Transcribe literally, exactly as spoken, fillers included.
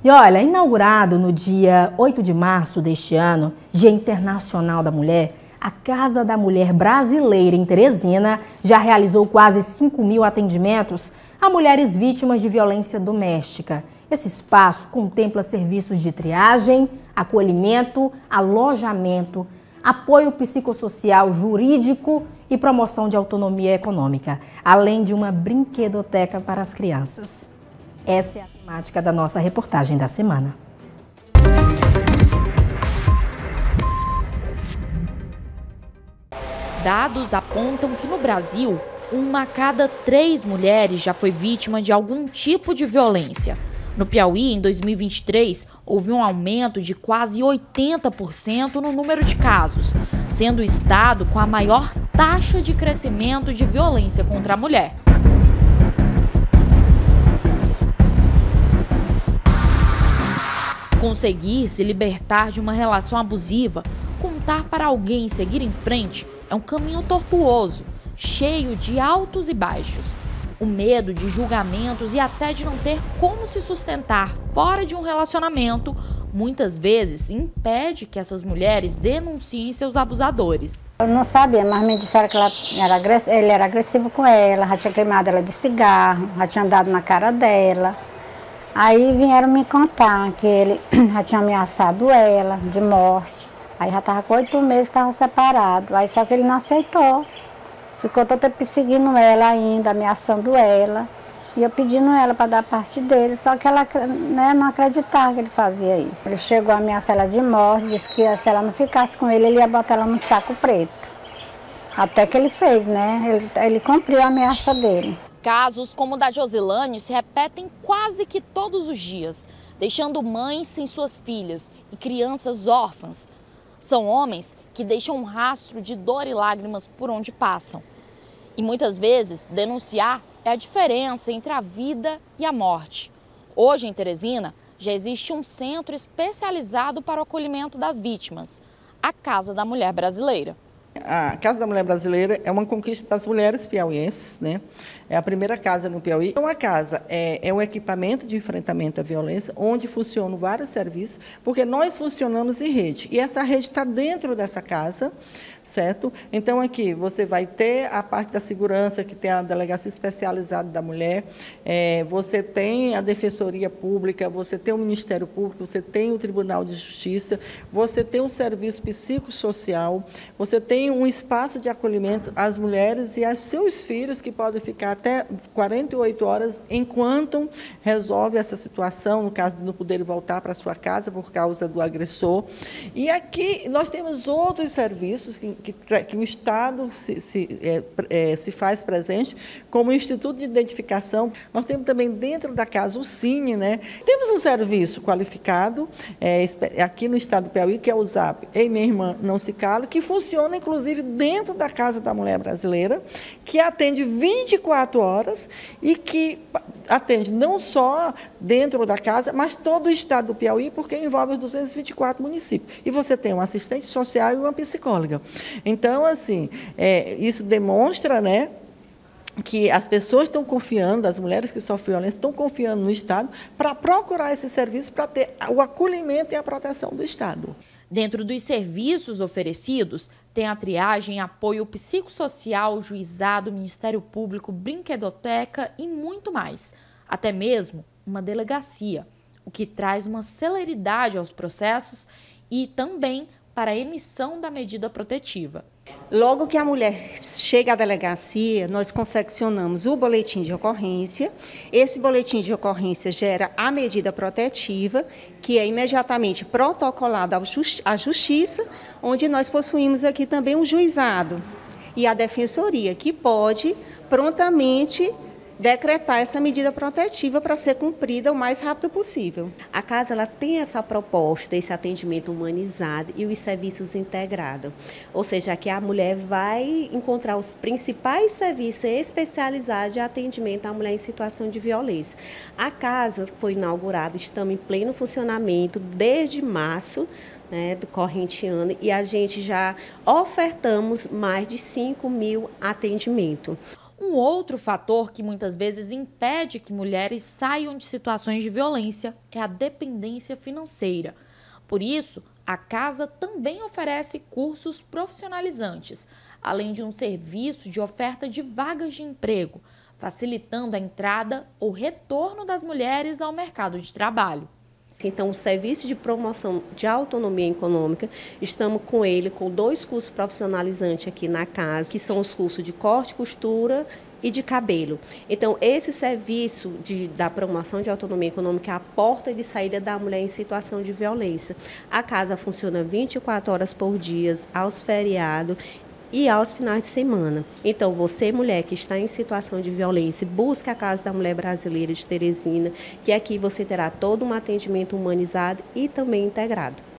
E olha, inaugurado no dia oito de março deste ano, Dia Internacional da Mulher, a Casa da Mulher Brasileira em Teresina já realizou quase cinco mil atendimentos a mulheres vítimas de violência doméstica. Esse espaço contempla serviços de triagem, acolhimento, alojamento, apoio psicossocial, jurídico e promoção de autonomia econômica, além de uma brinquedoteca para as crianças. Essa é a temática da nossa reportagem da semana. Dados apontam que no Brasil, uma a cada três mulheres já foi vítima de algum tipo de violência. No Piauí, em dois mil e vinte e três, houve um aumento de quase oitenta por cento no número de casos, sendo o estado com a maior taxa de crescimento de violência contra a mulher. Conseguir se libertar de uma relação abusiva, contar para alguém e seguir em frente, é um caminho tortuoso, cheio de altos e baixos. O medo de julgamentos e até de não ter como se sustentar fora de um relacionamento, muitas vezes impede que essas mulheres denunciem seus abusadores. Eu não sabia, mas me disseram que ela era, ele era agressivo com ela, já tinha queimado ela de cigarro, já tinha dado na cara dela. Aí vieram me contar que ele já tinha ameaçado ela de morte. Aí já estava com oito meses, estava separado. Aí só que ele não aceitou. Ficou todo tempo perseguindo ela ainda, ameaçando ela. E eu pedindo ela para dar parte dele. Só que ela, né, não acreditava que ele fazia isso. Ele chegou a ameaçar ela de morte, disse que se ela não ficasse com ele, ele ia botar ela num saco preto. Até que ele fez, né? Ele, ele cumpriu a ameaça dele. Casos como o da Josilane se repetem quase que todos os dias, deixando mães sem suas filhas e crianças órfãs. São homens que deixam um rastro de dor e lágrimas por onde passam. E muitas vezes denunciar é a diferença entre a vida e a morte. Hoje em Teresina já existe um centro especializado para o acolhimento das vítimas, a Casa da Mulher Brasileira. A Casa da Mulher Brasileira é uma conquista das mulheres piauienses, né? É a primeira casa no Piauí. Uma casa é, é um equipamento de enfrentamento à violência, onde funcionam vários serviços, porque nós funcionamos em rede. E essa rede está dentro dessa casa, certo? Então, aqui você vai ter a parte da segurança, que tem a Delegacia Especializada da Mulher, é, você tem a Defensoria Pública, você tem o Ministério Público, você tem o Tribunal de Justiça, você tem um serviço psicossocial, você tem um espaço de acolhimento às mulheres e aos seus filhos, que podem ficar até quarenta e oito horas enquanto resolve essa situação, no caso de não poderem voltar para a sua casa por causa do agressor. E aqui nós temos outros serviços que, que, que o Estado se, se, é, é, se faz presente, como o Instituto de Identificação. Nós temos também dentro da casa o Cine, né? Temos um serviço qualificado é, aqui no estado do Piauí, que é o ZAP Ei Minha Irmã Não Se Cala, que funciona inclusive dentro da Casa da Mulher Brasileira, que atende vinte e quatro horas e que atende não só dentro da casa, mas todo o estado do Piauí, porque envolve os duzentos e vinte e quatro municípios. E você tem um assistente social e uma psicóloga. Então, assim, é, isso demonstra, né, que as pessoas estão confiando, as mulheres que sofrem violência estão confiando no Estado para procurar esse serviço, para ter o acolhimento e a proteção do Estado. Dentro dos serviços oferecidos, tem a triagem, apoio psicossocial, juizado, Ministério Público, brinquedoteca e muito mais. Até mesmo uma delegacia, o que traz uma celeridade aos processos e também para a emissão da medida protetiva. Logo que a mulher chega à delegacia, nós confeccionamos o boletim de ocorrência. Esse boletim de ocorrência gera a medida protetiva, que é imediatamente protocolada à Justiça, onde nós possuímos aqui também um juizado e a Defensoria, que pode prontamente decretar essa medida protetiva para ser cumprida o mais rápido possível. A casa ela tem essa proposta, esse atendimento humanizado e os serviços integrados. Ou seja, aqui a mulher vai encontrar os principais serviços especializados de atendimento à mulher em situação de violência. A casa foi inaugurada, estamos em pleno funcionamento desde março, né, do corrente ano, e a gente já ofertamos mais de cinco mil atendimentos. Um outro fator que muitas vezes impede que mulheres saiam de situações de violência é a dependência financeira. Por isso, a casa também oferece cursos profissionalizantes, além de um serviço de oferta de vagas de emprego, facilitando a entrada ou retorno das mulheres ao mercado de trabalho. Então, o serviço de promoção de autonomia econômica, estamos com ele com dois cursos profissionalizantes aqui na casa, que são os cursos de corte, costura e de cabelo. Então, esse serviço de, da promoção de autonomia econômica é a porta de saída da mulher em situação de violência. A casa funciona vinte e quatro horas por dia, aos feriados e aos finais de semana. Então, você, mulher que está em situação de violência, busque a Casa da Mulher Brasileira de Teresina, que aqui você terá todo um atendimento humanizado e também integrado.